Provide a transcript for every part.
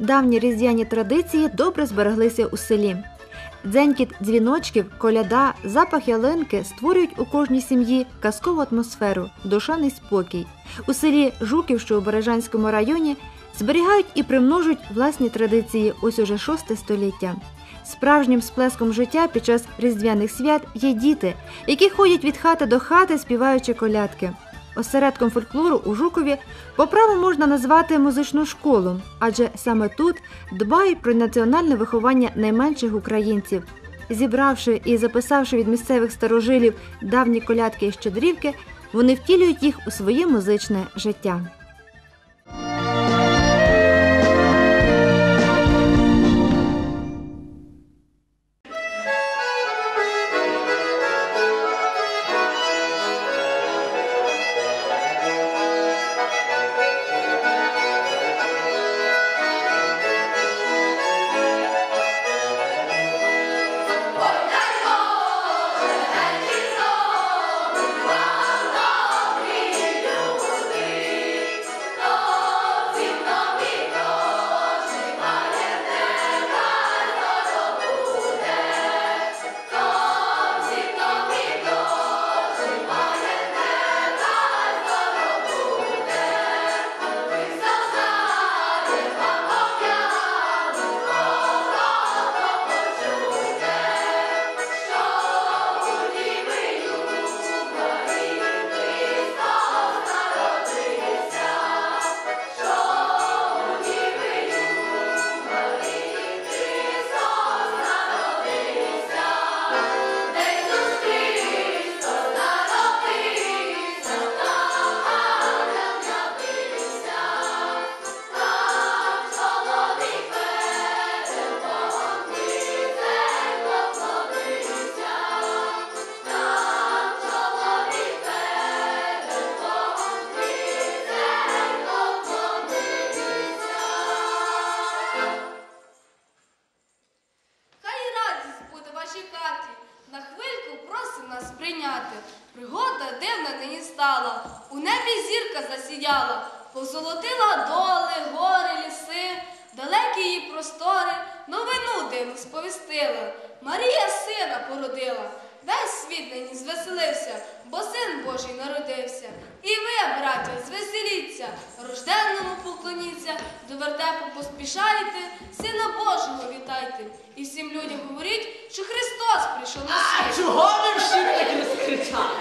давні різдвяні традиції добре збереглися у селі. Дзенькіт дзвіночків, коляда, запах ялинки створюють у кожній сім'ї казкову атмосферу, душевний спокій. У селі Жуків, що у Бережанському районі, зберігають і примножують власні традиції ось уже 6 століття. Справжнім сплеском життя під час різдвяних свят є діти, які ходять від хати до хати, співаючи колядки. Осередком фольклору у Жукові по праву можна назвати музичну школу, адже саме тут дбають про національне виховання найменших українців. Зібравши і записавши від місцевих старожилів давні колядки і щедрівки, вони втілюють їх у своє музичне життя. Пригода дивна нині стала, у небі зірка засіяла, позолотила доли, гори, ліси, далекі її простори, новину дивну сповістила. Марія сина породила, весь світ нині звеселився, бо син Божий народився. І ви, браття, звеселіться, рожденному поклоніться, до вертепу поспішайте, Сина Божого вітайте. І всім людям говоріть, що Христос прийшов на світ. А чого ви всі таки не скричали?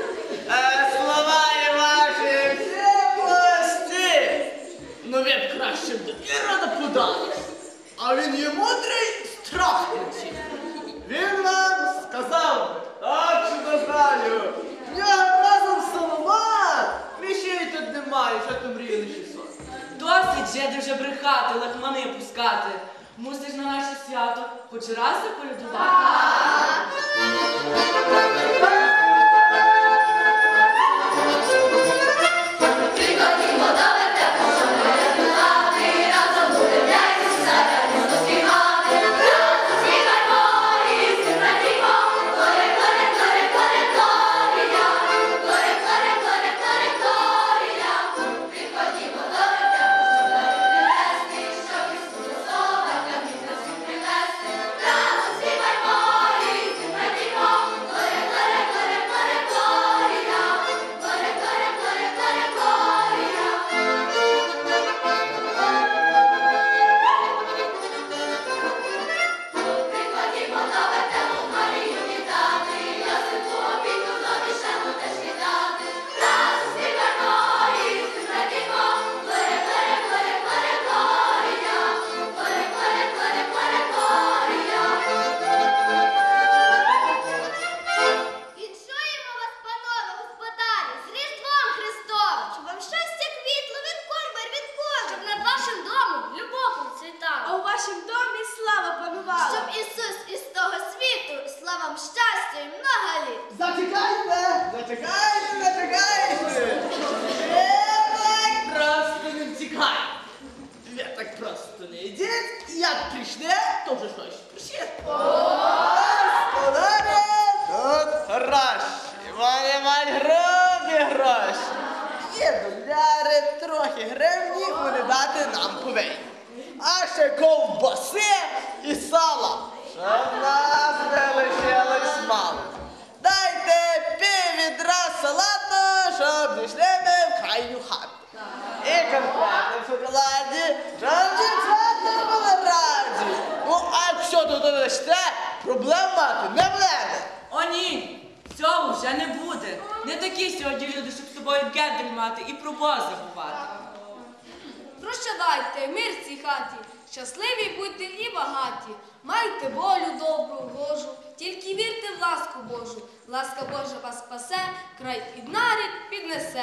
Слова ваші всі прості. Ну ви б краще б до Ірода подались. А він є мудрий, страх не ці. Він вам сказав, так що не знаю. В нього разом Соломон. Віщей тут немає, що там мрійніший сон. Досить жеди вже брехати, лахмани пускати. Мусиш на наше свято хоч раз заполюдувати. а ще ковбаси і сала. Щоб в нас не лишилось мало. Дайте піввідра салату, щоб зійшли ми в крайню хату. І конфети в шоколаді, щоб дівчата були раді. Ну, а якщо тут не дасте, проблем мати не буде. О, ні! Цього вже не буде. Не такі сьогодні люди, щоб з тобою гендель мати і про Бога забувати. Прощавайте, мир в цій хаті, щасливі будьте і багаті. Майте волю добру, Божу, тільки вірте в ласку Божу. Ласка Божа вас спасе, край під нарід піднесе.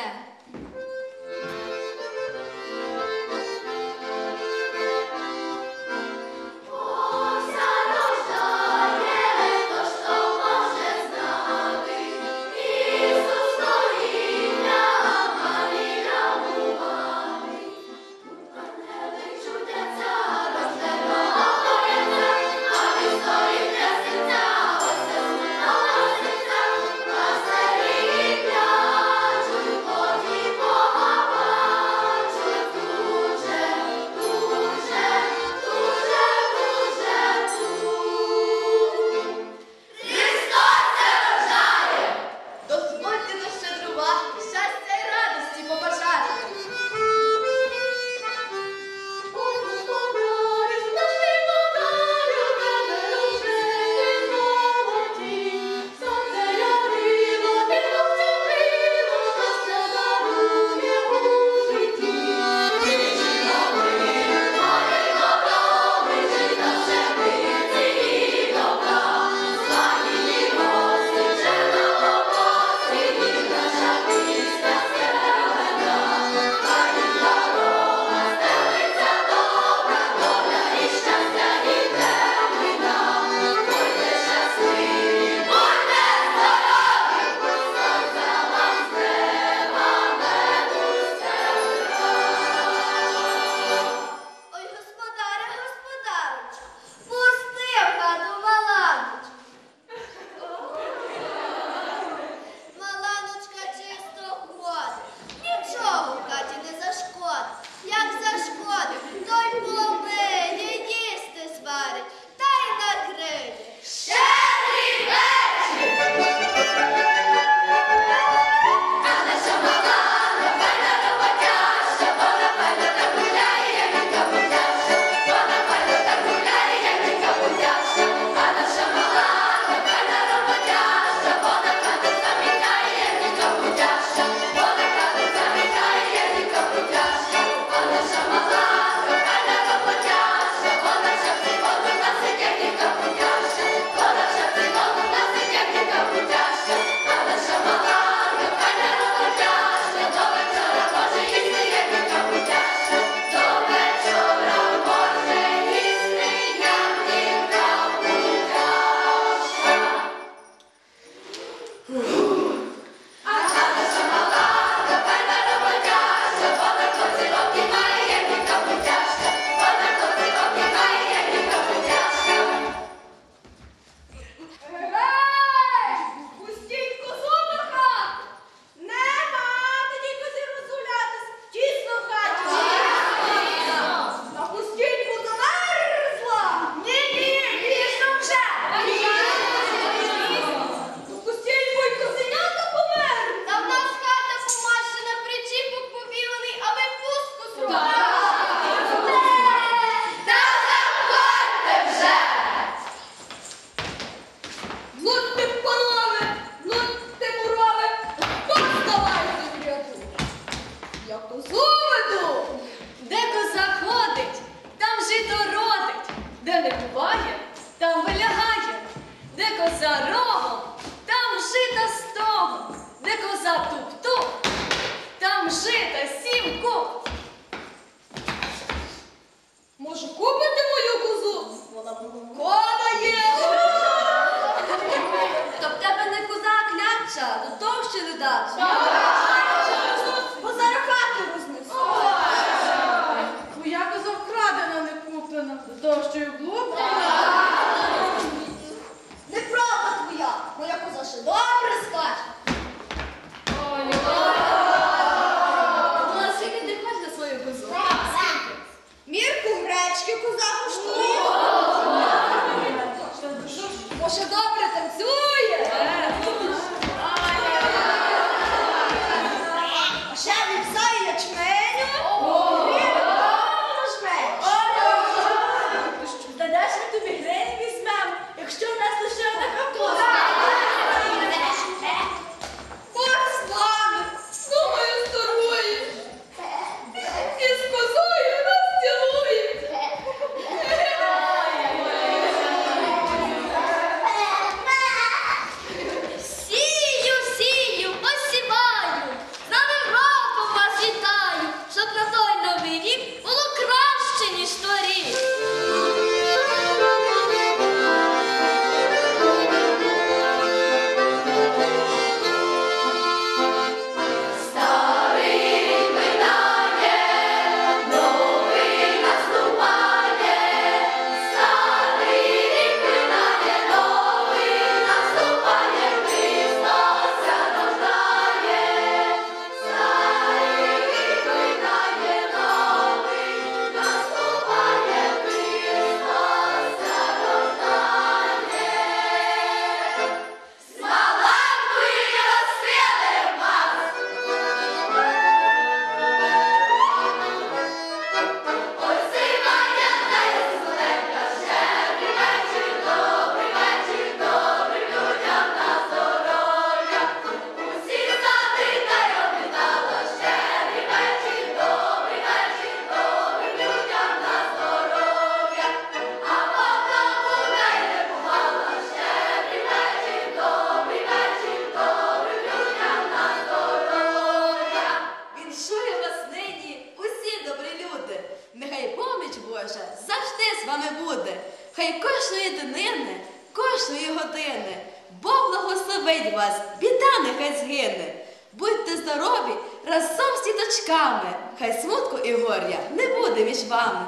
кожної днини, кожної години. Бог благословить вас, біда нехай згине. Будьте здорові разом з діточками, хай смутку і горя не буде між вами.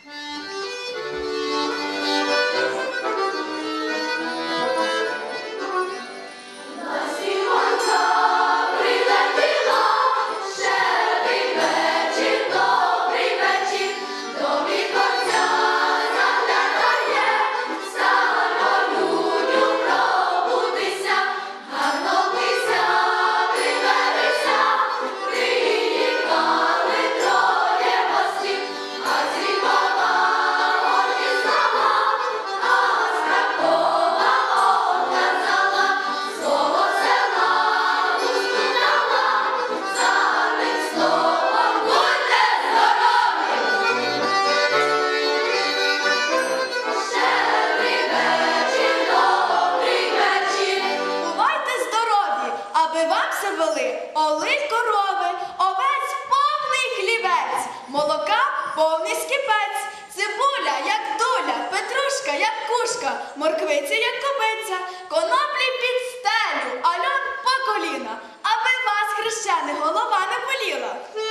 Олить корови, овець повний хлівець, молока повний скипець, цибуля, як доля, петрушка, як кушка, морквиці, як кобиця, коноплі під стелю, а льон по коліна, аби вас, хрещених, голова не боліла.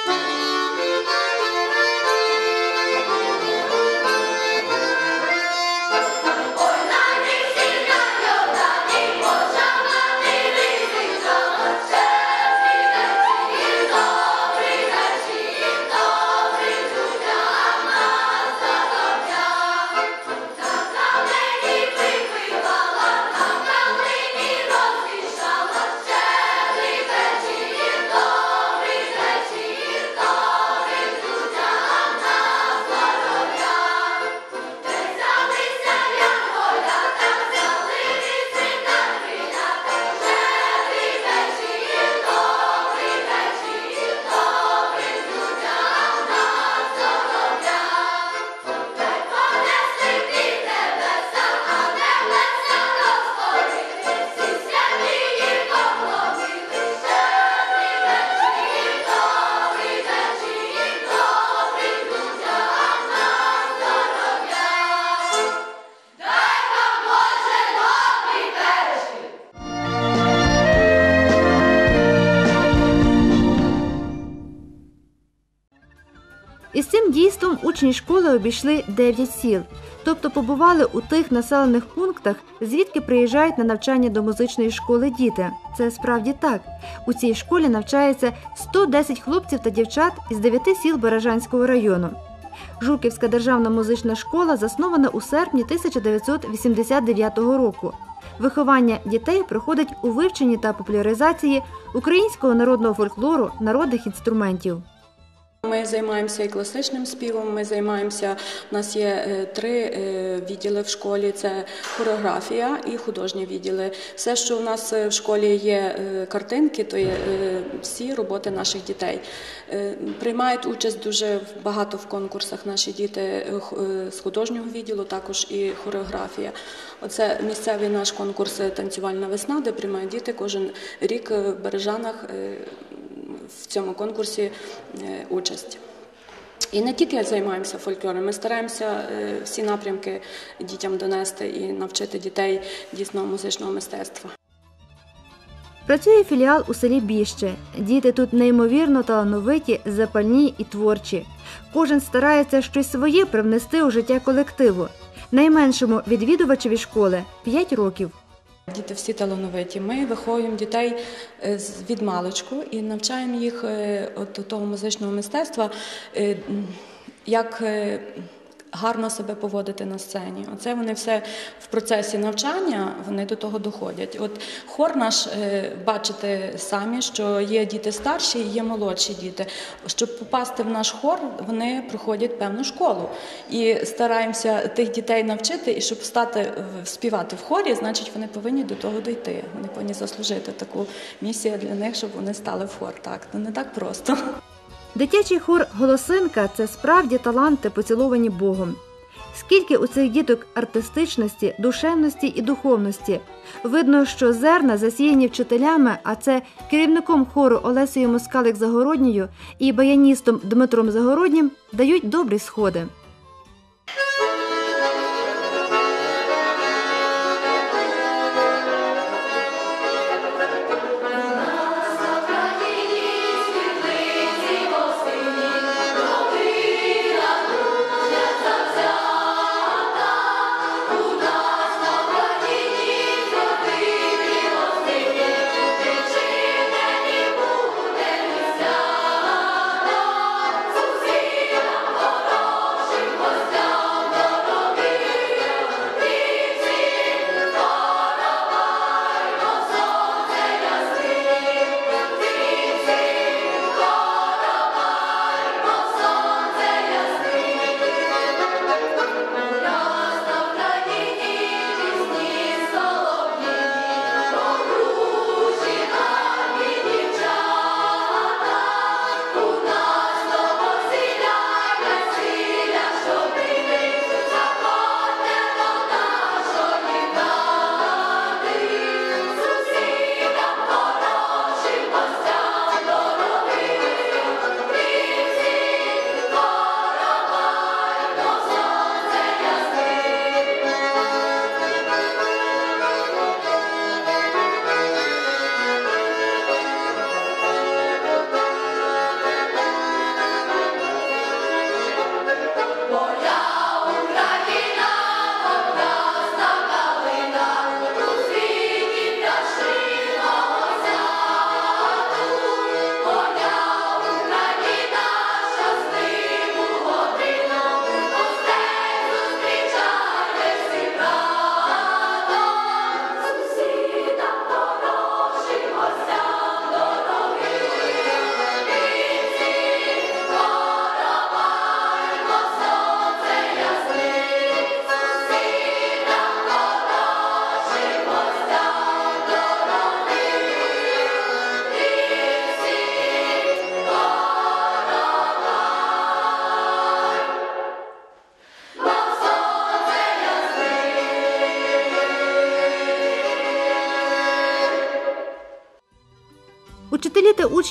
Із цим дійством учні школи обійшли 9 сіл, тобто побували у тих населених пунктах, звідки приїжджають на навчання до музичної школи діти. Це справді так. У цій школі навчається 110 хлопців та дівчат із 9 сіл Бережанського району. Жуківська державна музична школа заснована у серпні 1989 року. Виховання дітей проходить у вивченні та популяризації українського народного фольклору, народних інструментів. Ми займаємося і класичним співом, у нас є 3 відділи в школі, це хореографія і художні відділи. Все, що у нас в школі є картинки, то є всі роботи наших дітей. Приймають участь дуже багато в конкурсах наші діти з художнього відділу, також і хореографія. Оце місцевий наш конкурс «Танцювальна весна», де приймають діти кожен рік в Бережанах в цьому конкурсі участь. І не тільки займаємося фольклором, ми стараємося всі напрямки дітям донести і навчити дітей дійсно музичного мистецтва. Працює філіал у селі Біще. Діти тут неймовірно талановиті, запальні і творчі. Кожен старається щось своє привнести у життя колективу. Найменшому відвідувачеві школи – 5 років. Діти всі талановиті. Ми виховуємо дітей від маличку і навчаємо їх до того музичного мистецтва, як гарно себе поводити на сцені. Оце вони все в процесі навчання, вони до того доходять. От хор наш, бачите самі, що є діти старші і є молодші діти. Щоб попасти в наш хор, вони проходять певну школу. І стараємося тих дітей навчити, і щоб співати в хорі, значить вони повинні до того дійти. Вони повинні заслужити таку місію для них, щоб вони стали в хор. Так, ну не так просто. Дитячий хор «Голосинка» – це справді таланти, поціловані Богом. Скільки у цих діток артистичності, душевності і духовності. Видно, що зерна, засіяні вчителями, а це керівником хору Олесею Москалик-Загородньою і баяністом Дмитром Загороднім, дають добрі сходи.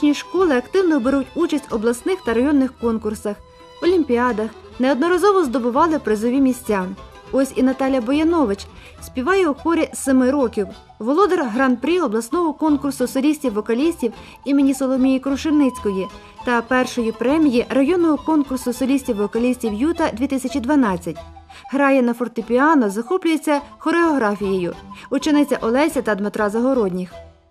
Музичні школи активно беруть участь в обласних та районних конкурсах, олімпіадах, неодноразово здобували призові місця. Ось і Наталя Боянович співає у хорі з 7 років, володар гран-прі обласного конкурсу солістів-вокалістів імені Соломії Крушельницької та першої премії районного конкурсу солістів-вокалістів «Юта-2012». Грає на фортепіано, захоплюється хореографією. Учениця Олеся та Дмитра Загородніх.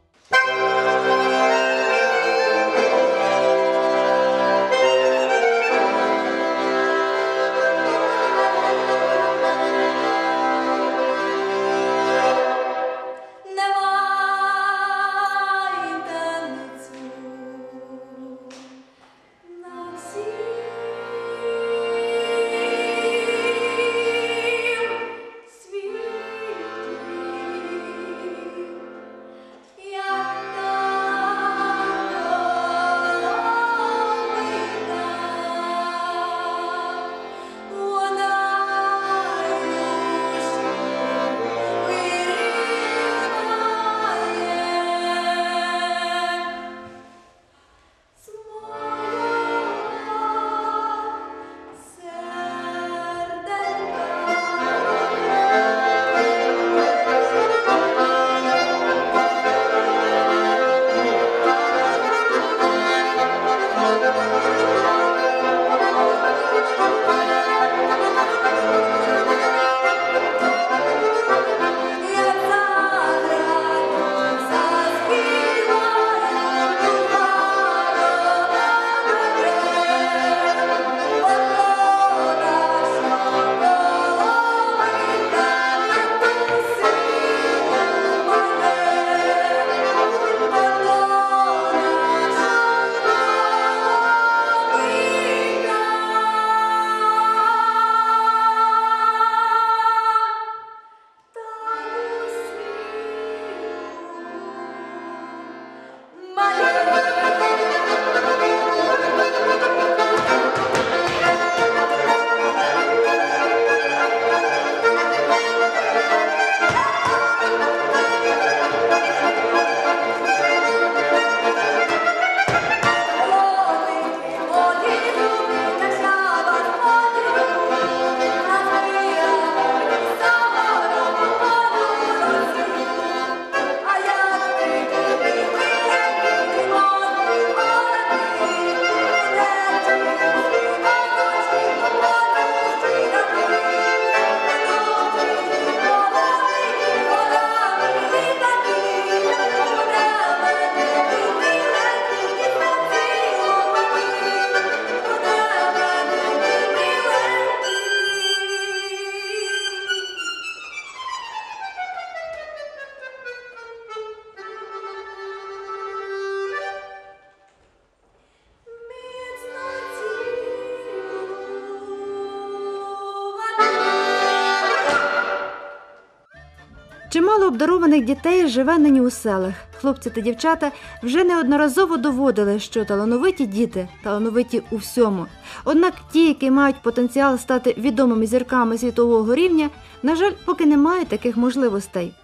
Чимало обдарованих дітей живе нині у селах. Хлопці та дівчата вже неодноразово доводили, що талановиті діти талановиті у всьому. Однак ті, які мають потенціал стати відомими зірками світового рівня, на жаль, поки не мають таких можливостей.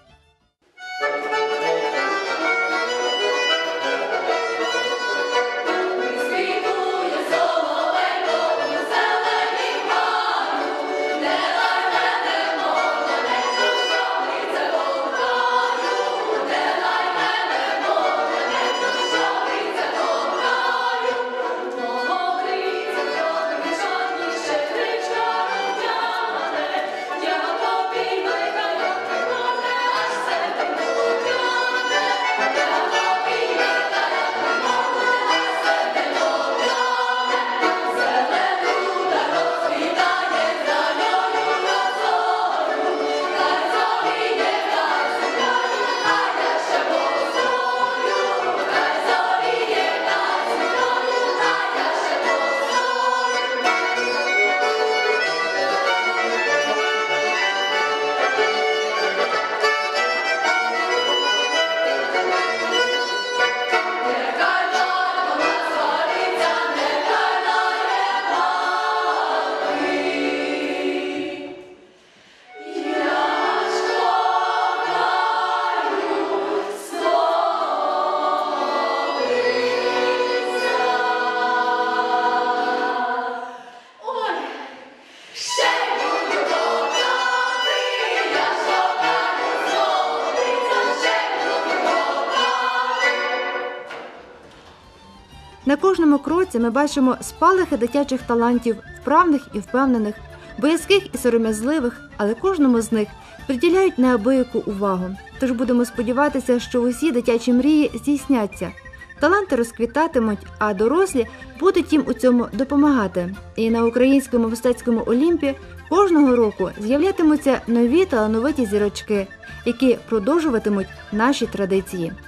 кожному кроці ми бачимо спалахи дитячих талантів, вправних і впевнених, боязких і сором'язливих, але кожному з них приділяють неабияку увагу. Тож будемо сподіватися, що усі дитячі мрії здійсняться. Таланти розквітатимуть, а дорослі будуть їм у цьому допомагати. І на Українському мистецькому Олімпі кожного року з'являтимуться нові талановиті зірочки, які продовжуватимуть наші традиції.